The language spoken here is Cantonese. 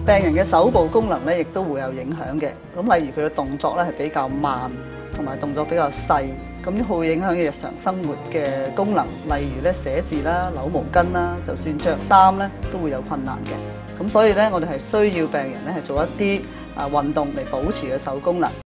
病人嘅手部功能咧，亦都會有影響嘅。咁例如佢嘅動作咧係比較慢，同埋動作比較細，咁會影響日常生活嘅功能，例如咧寫字啦、扭毛巾啦，就算着衫咧都會有困難嘅。咁所以咧，我哋係需要病人咧係做一啲運動嚟保持嘅手功能。